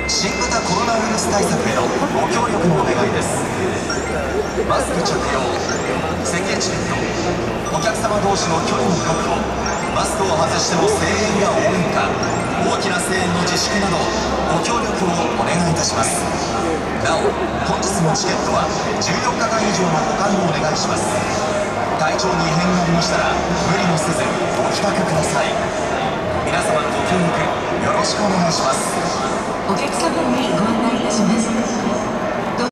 新型コロナウイルス対策へのご協力のお願いです。マスク着用、席エチケット、お客様同士の距離の確保、マスクを外しての声援や応援歌、大きな声援の自粛などご協力をお願いいたします。なお、本日のチケットは14日間以上の保管をお願いします。体調に異変がありましたら無理もせずご帰宅ください。皆様のご協力よろしくお願いします。 お客様にご案内いたします。